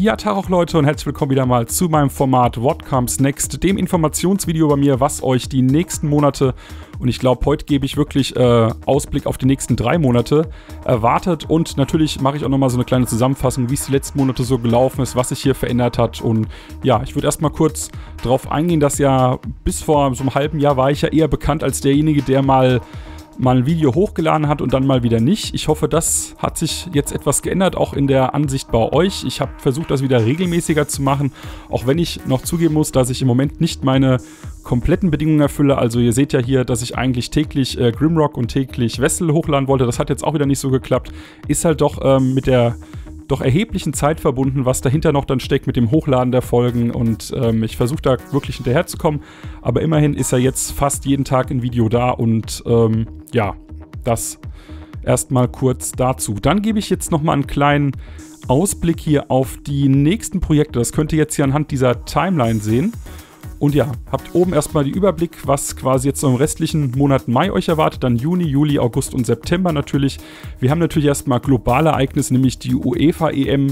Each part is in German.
Ja, Tag auch Leute und herzlich willkommen wieder mal zu meinem Format What Comes Next, dem Informationsvideo bei mir, was euch die nächsten Monate, und ich glaube, heute gebe ich wirklich Ausblick auf die nächsten 3 Monate, erwartet. Und natürlich mache ich auch nochmal so eine kleine Zusammenfassung, wie es die letzten Monate so gelaufen ist, was sich hier verändert hat. Und ja, ich würde erstmal kurz darauf eingehen, dass ja bis vor so einem halben Jahr war ich ja eher bekannt als derjenige, der mal ein Video hochgeladen hat und dann mal wieder nicht. Ich hoffe, das hat sich jetzt etwas geändert, auch in der Ansicht bei euch. Ich habe versucht, das wieder regelmäßiger zu machen, auch wenn ich noch zugeben muss, dass ich im Moment nicht meine kompletten Bedingungen erfülle. Also ihr seht ja hier, dass ich eigentlich täglich Grimrock und täglich Vessel hochladen wollte. Das hat jetzt auch wieder nicht so geklappt. Ist halt doch mit der erheblichen Zeit verbunden, was dahinter noch dann steckt mit dem Hochladen der Folgen, und ich versuche da wirklich hinterherzukommen, aber immerhin ist ja jetzt fast jeden Tag ein Video da und ja, das erstmal kurz dazu. Dann gebe ich jetzt nochmal einen kleinen Ausblick hier auf die nächsten Projekte. Das könnt ihr jetzt hier anhand dieser Timeline sehen. Und ja, habt oben erstmal den Überblick, was quasi jetzt so im restlichen Monat Mai euch erwartet, dann Juni, Juli, August und September natürlich. Wir haben natürlich erstmal globale Ereignisse, nämlich die UEFA EM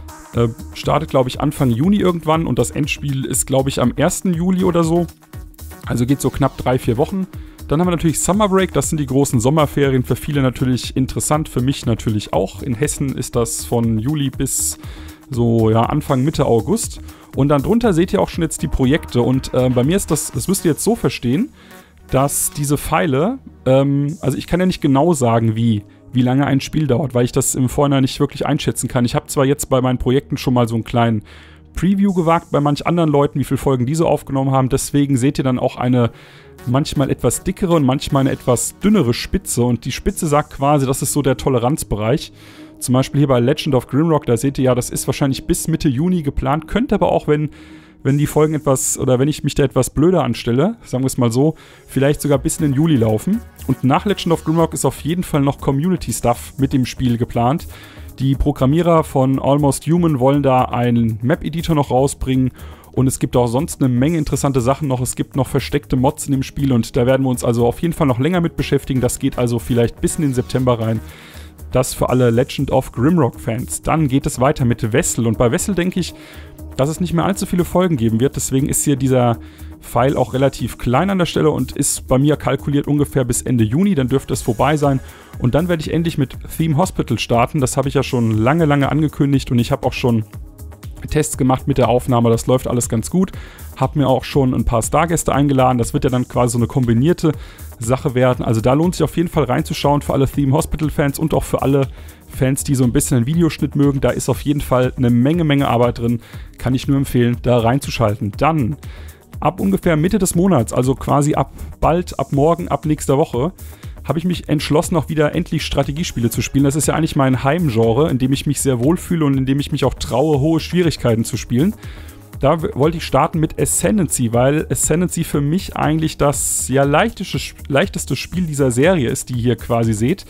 startet, glaube ich, Anfang Juni irgendwann und das Endspiel ist, glaube ich, am 1. Juli oder so. Also geht so knapp 3-4 Wochen. Dann haben wir natürlich Summer Break, das sind die großen Sommerferien, für viele natürlich interessant, für mich natürlich auch. In Hessen ist das von Juli bis so ja Anfang, Mitte August. Und dann drunter seht ihr auch schon jetzt die Projekte. Und bei mir ist das müsst ihr jetzt so verstehen, dass diese Pfeile, also ich kann ja nicht genau sagen, wie lange ein Spiel dauert, weil ich das im Vorhinein nicht wirklich einschätzen kann. Ich habe zwar jetzt bei meinen Projekten schon mal so einen kleinen Preview gewagt, bei manch anderen Leuten, wie viele Folgen diese aufgenommen haben. Deswegen seht ihr dann auch eine manchmal etwas dickere und manchmal eine etwas dünnere Spitze. Und die Spitze sagt quasi, das ist so der Toleranzbereich. Zum Beispiel hier bei Legend of Grimrock, da seht ihr ja, das ist wahrscheinlich bis Mitte Juni geplant. Könnte aber auch, wenn die Folgen etwas, oder wenn ich mich da etwas blöder anstelle, sagen wir es mal so, vielleicht sogar bis in den Juli laufen. Und nach Legend of Grimrock ist auf jeden Fall noch Community-Stuff mit dem Spiel geplant. Die Programmierer von Almost Human wollen da einen Map-Editor noch rausbringen. Und es gibt auch sonst eine Menge interessante Sachen noch. Es gibt noch versteckte Mods in dem Spiel und da werden wir uns also auf jeden Fall noch länger mit beschäftigen. Das geht also vielleicht bis in den September rein. Das für alle Legend of Grimrock-Fans. Dann geht es weiter mit Vessel. Und bei Vessel denke ich, dass es nicht mehr allzu viele Folgen geben wird. Deswegen ist hier dieser Pfeil auch relativ klein an der Stelle und ist bei mir kalkuliert ungefähr bis Ende Juni. Dann dürfte es vorbei sein. Und dann werde ich endlich mit Theme Hospital starten. Das habe ich ja schon lange angekündigt und ich habe auch schon Tests gemacht mit der Aufnahme. Das läuft alles ganz gut. Habe mir auch schon ein paar Stargäste eingeladen. Das wird ja dann quasi so eine kombinierte Sache werden. Also da lohnt sich auf jeden Fall reinzuschauen für alle Theme Hospital Fans und auch für alle Fans, die so ein bisschen den Videoschnitt mögen. Da ist auf jeden Fall eine Menge Arbeit drin. Kann ich nur empfehlen, da reinzuschalten. Dann ab ungefähr Mitte des Monats, also quasi ab bald, ab morgen, ab nächster Woche, habe ich mich entschlossen, auch wieder endlich Strategiespiele zu spielen. Das ist ja eigentlich mein Heimgenre, in dem ich mich sehr wohlfühle und in dem ich mich auch traue, hohe Schwierigkeiten zu spielen. Da wollte ich starten mit Ascendancy, weil Ascendancy für mich eigentlich das ja leichteste Spiel dieser Serie ist, die ihr hier quasi seht.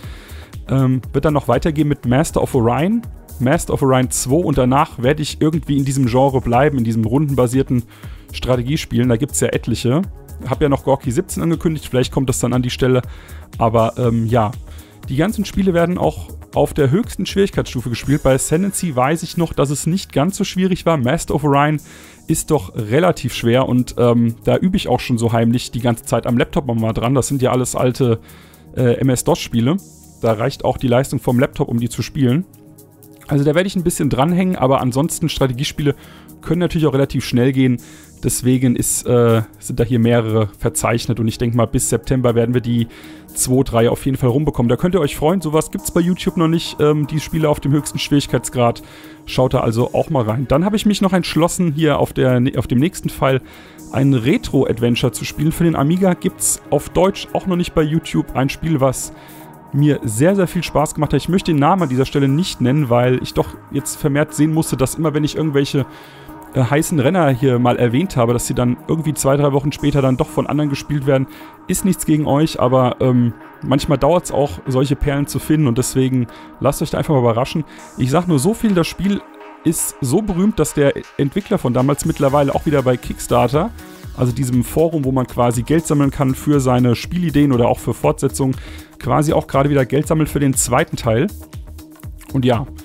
Wird dann noch weitergehen mit Master of Orion 2 und danach werde ich irgendwie in diesem Genre bleiben, in diesem rundenbasierten Strategiespielen. Da gibt es ja etliche. Habe ja noch Gorky 17 angekündigt, vielleicht kommt das dann an die Stelle. Aber ja, die ganzen Spiele werden auch auf der höchsten Schwierigkeitsstufe gespielt. Bei Ascendancy weiß ich noch, dass es nicht ganz so schwierig war. Master of Orion ist doch relativ schwer und da übe ich auch schon so heimlich die ganze Zeit am Laptop mal dran. Das sind ja alles alte MS-DOS-Spiele. Da reicht auch die Leistung vom Laptop, um die zu spielen. Also da werde ich ein bisschen dranhängen, aber ansonsten Strategiespiele können natürlich auch relativ schnell gehen. Deswegen sind da hier mehrere verzeichnet und ich denke mal, bis September werden wir die 2, 3 auf jeden Fall rumbekommen. Da könnt ihr euch freuen, sowas gibt es bei YouTube noch nicht, die Spiele auf dem höchsten Schwierigkeitsgrad. Schaut da also auch mal rein. Dann habe ich mich noch entschlossen, hier auf dem nächsten Pfeil ein Retro-Adventure zu spielen. Für den Amiga gibt es auf Deutsch auch noch nicht bei YouTube ein Spiel, was mir sehr viel Spaß gemacht hat. Ich möchte den Namen an dieser Stelle nicht nennen, weil ich doch jetzt vermehrt sehen musste, dass immer, wenn ich irgendwelche heißen Renner hier mal erwähnt habe, dass sie dann irgendwie 2, 3 Wochen später dann doch von anderen gespielt werden. Ist nichts gegen euch, aber manchmal dauert es auch, solche Perlen zu finden und deswegen lasst euch da einfach mal überraschen. Ich sage nur so viel, das Spiel ist so berühmt, dass der Entwickler von damals mittlerweile auch wieder bei Kickstarter, also diesem Forum, wo man quasi Geld sammeln kann für seine Spielideen oder auch für Fortsetzungen, quasi auch gerade wieder Geld sammelt für den zweiten Teil. Und ja,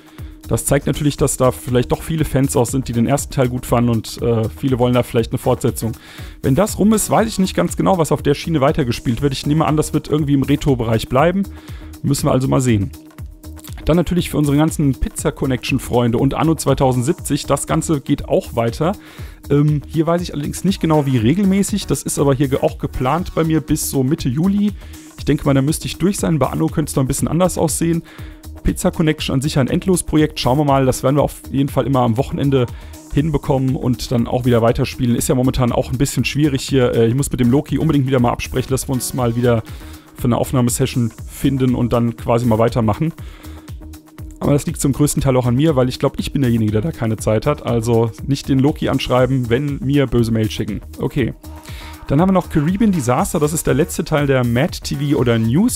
Das zeigt natürlich, dass da vielleicht doch viele Fans auch sind, die den ersten Teil gut fanden und viele wollen da vielleicht eine Fortsetzung. Wenn das rum ist, weiß ich nicht ganz genau, was auf der Schiene weitergespielt wird. Ich nehme an, das wird irgendwie im Retro-Bereich bleiben. Müssen wir also mal sehen. Dann natürlich für unsere ganzen Pizza-Connection-Freunde und Anno 2070. Das Ganze geht auch weiter. Hier weiß ich allerdings nicht genau, wie regelmäßig. Das ist aber hier auch geplant bei mir bis so Mitte Juli. Ich denke mal, da müsste ich durch sein. Bei Anno könnte es noch ein bisschen anders aussehen. Pizza Connection an sich ein Endlosprojekt. Schauen wir mal, das werden wir auf jeden Fall immer am Wochenende hinbekommen und dann auch wieder weiterspielen. Ist ja momentan auch ein bisschen schwierig hier. Ich muss mit dem Loki unbedingt wieder mal absprechen, dass wir uns mal wieder für eine Aufnahmesession finden und dann quasi mal weitermachen. Aber das liegt zum größten Teil auch an mir, weil ich glaube, ich bin derjenige, der da keine Zeit hat. Also nicht den Loki anschreiben, wenn mir böse Mail schicken. Okay. Dann haben wir noch Caribbean Disaster. Das ist der letzte Teil der Mad TV oder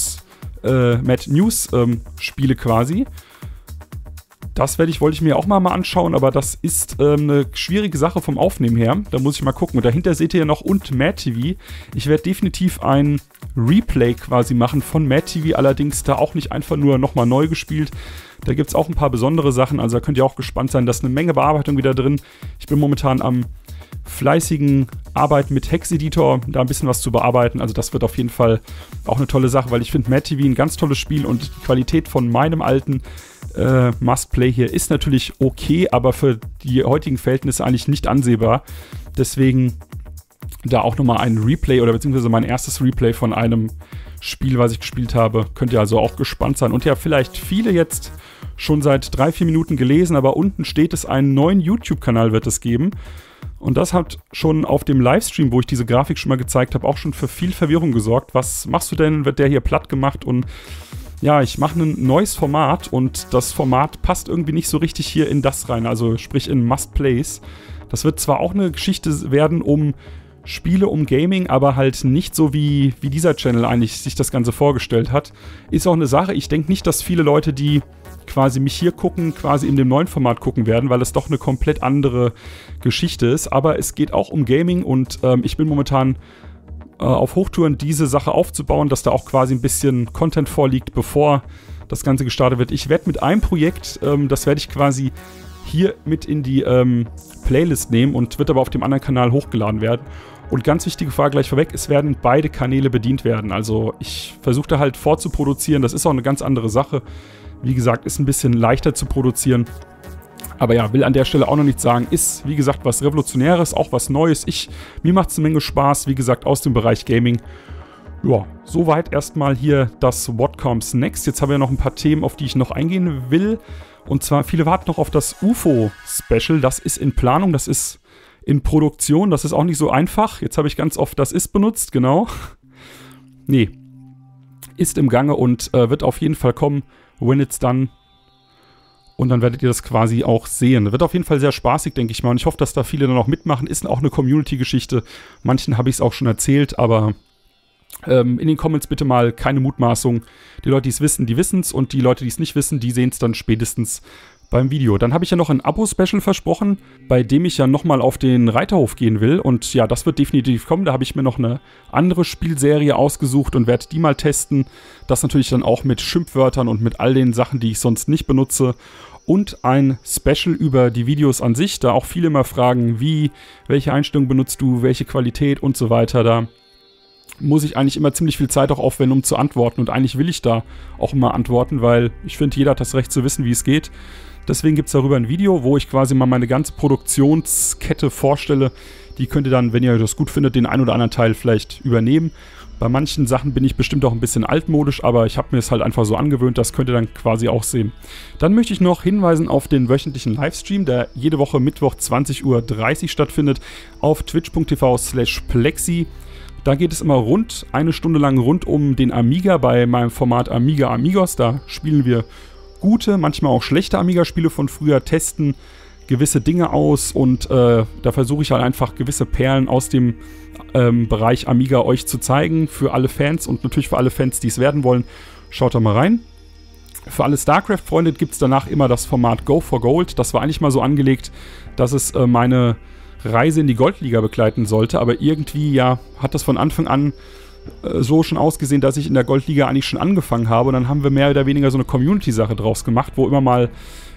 Mad News Spiele quasi. Das wollte ich mir auch mal anschauen, aber das ist eine schwierige Sache vom Aufnehmen her. Da muss ich mal gucken. Und dahinter seht ihr ja noch und Mad TV. Ich werde definitiv ein Replay quasi machen von Mad TV, allerdings da auch nicht einfach nur nochmal neu gespielt. Da gibt es auch ein paar besondere Sachen, also da könnt ihr auch gespannt sein. Da ist eine Menge Bearbeitung wieder drin. Ich bin momentan am fleißigen Arbeiten mit Hex-Editor, da ein bisschen was zu bearbeiten. Also das wird auf jeden Fall auch eine tolle Sache, weil ich finde Mad TV ein ganz tolles Spiel und die Qualität von meinem alten Must-Play hier ist natürlich okay, aber für die heutigen Verhältnisse eigentlich nicht ansehbar. Deswegen da auch nochmal ein Replay oder beziehungsweise mein erstes Replay von einem Spiel, was ich gespielt habe. Könnt ihr also auch gespannt sein. Und ja, vielleicht viele jetzt schon seit 3-4 Minuten gelesen, aber unten steht es, einen neuen YouTube-Kanal wird es geben. Und das hat schon auf dem Livestream, wo ich diese Grafik schon mal gezeigt habe, auch schon für viel Verwirrung gesorgt. Was machst du denn? Wird der hier platt gemacht? Und ja, ich mache ein neues Format und das Format passt irgendwie nicht so richtig hier in das rein, also sprich in Must-Plays. Das wird zwar auch eine Geschichte werden um Spiele, um Gaming, aber halt nicht so wie dieser Channel eigentlich sich das Ganze vorgestellt hat. Ist auch eine Sache, ich denke nicht, dass viele Leute, die quasi mich hier gucken, quasi in dem neuen Format gucken werden, weil es doch eine komplett andere Geschichte ist. Aber es geht auch um Gaming und ich bin momentan auf Hochtouren, diese Sache aufzubauen, dass da auch quasi ein bisschen Content vorliegt, bevor das Ganze gestartet wird. Ich werde mit einem Projekt, das werde ich quasi hier mit in die Playlist nehmen und wird aber auf dem anderen Kanal hochgeladen werden. Und ganz wichtige Frage gleich vorweg, es werden beide Kanäle bedient werden. Also ich versuche da halt vorzuproduzieren, das ist auch eine ganz andere Sache. Wie gesagt, ist ein bisschen leichter zu produzieren. Aber ja, will an der Stelle auch noch nichts sagen. Ist, wie gesagt, was Revolutionäres, auch was Neues. Mir macht es eine Menge Spaß, wie gesagt, aus dem Bereich Gaming. Ja, soweit erstmal hier das What Comes Next. Jetzt haben wir noch ein paar Themen, auf die ich noch eingehen will. Und zwar, viele warten noch auf das UFO-Special. Das ist in Planung, das ist in Produktion. Das ist auch nicht so einfach. Jetzt habe ich ganz oft das ist benutzt, genau. Nee, ist im Gange und wird auf jeden Fall kommen, when it's done. Und dann werdet ihr das quasi auch sehen. Wird auf jeden Fall sehr spaßig, denke ich mal. Und ich hoffe, dass da viele dann auch mitmachen. Ist auch eine Community-Geschichte. Manchen habe ich es auch schon erzählt, aber in den Comments bitte mal keine Mutmaßung. Die Leute, die es wissen, die wissen es. Und die Leute, die es nicht wissen, die sehen es dann spätestens beim Video. Dann habe ich ja noch ein Abo-Special versprochen, bei dem ich ja nochmal auf den Reiterhof gehen will. Und ja, das wird definitiv kommen. Da habe ich mir noch eine andere Spielserie ausgesucht und werde die mal testen. Das natürlich dann auch mit Schimpfwörtern und mit all den Sachen, die ich sonst nicht benutze. Und ein Special über die Videos an sich. Da auch viele immer fragen, welche Einstellungen benutzt du, welche Qualität und so weiter. Da muss ich eigentlich immer ziemlich viel Zeit auch aufwenden, um zu antworten. Und eigentlich will ich da auch immer antworten, weil ich finde, jeder hat das Recht zu wissen, wie es geht. Deswegen gibt es darüber ein Video, wo ich quasi mal meine ganze Produktionskette vorstelle. Die könnt ihr dann, wenn ihr das gut findet, den einen oder anderen Teil vielleicht übernehmen. Bei manchen Sachen bin ich bestimmt auch ein bisschen altmodisch, aber ich habe mir es halt einfach so angewöhnt, das könnt ihr dann quasi auch sehen. Dann möchte ich noch hinweisen auf den wöchentlichen Livestream, der jede Woche Mittwoch 20:30 Uhr stattfindet, auf twitch.tv/plexi. Da geht es immer eine Stunde lang rund um den Amiga bei meinem Format Amiga Amigos. Da spielen wir gute, manchmal auch schlechte Amiga-Spiele von früher, testen gewisse Dinge aus und da versuche ich halt einfach gewisse Perlen aus dem Bereich Amiga euch zu zeigen, für alle Fans und natürlich für alle Fans, die es werden wollen. Schaut da mal rein. Für alle StarCraft-Freunde gibt es danach immer das Format Go for Gold. Das war eigentlich mal so angelegt, dass es meine Reise in die Goldliga begleiten sollte, aber irgendwie ja hat das von Anfang an so schon ausgesehen, dass ich in der Goldliga eigentlich schon angefangen habe und dann haben wir mehr oder weniger so eine Community-Sache draus gemacht, wo immer mal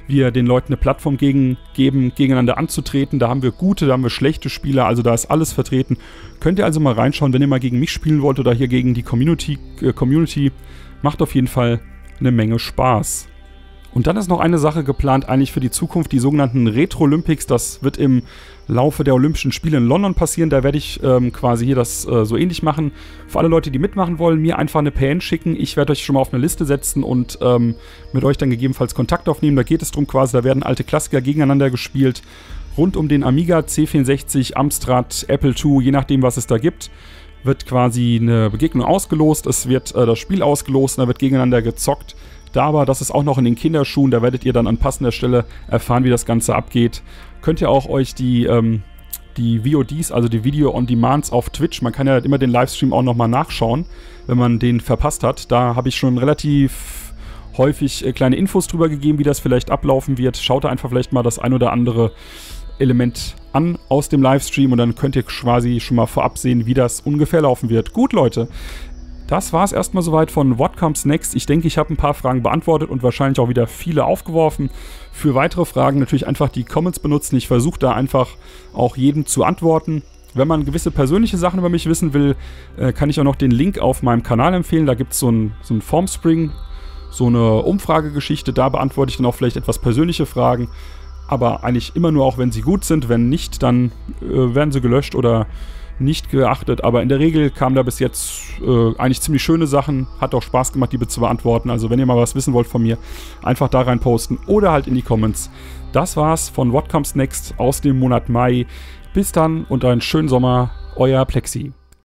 wir den Leuten eine Plattform geben, gegeneinander anzutreten. Da haben wir gute, da haben wir schlechte Spieler, also da ist alles vertreten. Könnt ihr also mal reinschauen, wenn ihr mal gegen mich spielen wollt oder hier gegen die Community. Macht auf jeden Fall eine Menge Spaß. Und dann ist noch eine Sache geplant, eigentlich für die Zukunft, die sogenannten Retro-Olympics. Das wird im Laufe der Olympischen Spiele in London passieren. Da werde ich quasi hier das so ähnlich machen. Für alle Leute, die mitmachen wollen, mir einfach eine PN schicken. Ich werde euch schon mal auf eine Liste setzen und mit euch dann gegebenenfalls Kontakt aufnehmen. Da geht es darum quasi, da werden alte Klassiker gegeneinander gespielt. Rund um den Amiga, C64, Amstrad, Apple II, je nachdem, was es da gibt, wird quasi eine Begegnung ausgelost. Es wird das Spiel ausgelost und da wird gegeneinander gezockt. Da aber, das ist auch noch in den Kinderschuhen, da werdet ihr dann an passender Stelle erfahren, wie das Ganze abgeht. Könnt ihr auch euch die VODs, also die Video-on-Demands auf Twitch, man kann ja immer den Livestream auch nochmal nachschauen, wenn man den verpasst hat. Da habe ich schon relativ häufig kleine Infos drüber gegeben, wie das vielleicht ablaufen wird. Schaut da einfach vielleicht mal das ein oder andere Element an aus dem Livestream und dann könnt ihr quasi schon mal vorab sehen, wie das ungefähr laufen wird. Gut, Leute. Das war es erstmal soweit von What Comes Next. Ich denke, ich habe ein paar Fragen beantwortet und wahrscheinlich auch wieder viele aufgeworfen. Für weitere Fragen natürlich einfach die Comments benutzen. Ich versuche da einfach auch jedem zu antworten. Wenn man gewisse persönliche Sachen über mich wissen will, kann ich auch noch den Link auf meinem Kanal empfehlen. Da gibt es so ein Formspring, so eine Umfragegeschichte. Da beantworte ich dann auch vielleicht etwas persönliche Fragen. Aber eigentlich immer nur auch, wenn sie gut sind. Wenn nicht, dann werden sie gelöscht oder nicht geachtet, aber in der Regel kamen da bis jetzt eigentlich ziemlich schöne Sachen. Hat auch Spaß gemacht, die zu beantworten. Also wenn ihr mal was wissen wollt von mir, einfach da rein posten oder halt in die Comments. Das war's von What Comes Next aus dem Monat Mai. Bis dann und einen schönen Sommer, euer Plexi.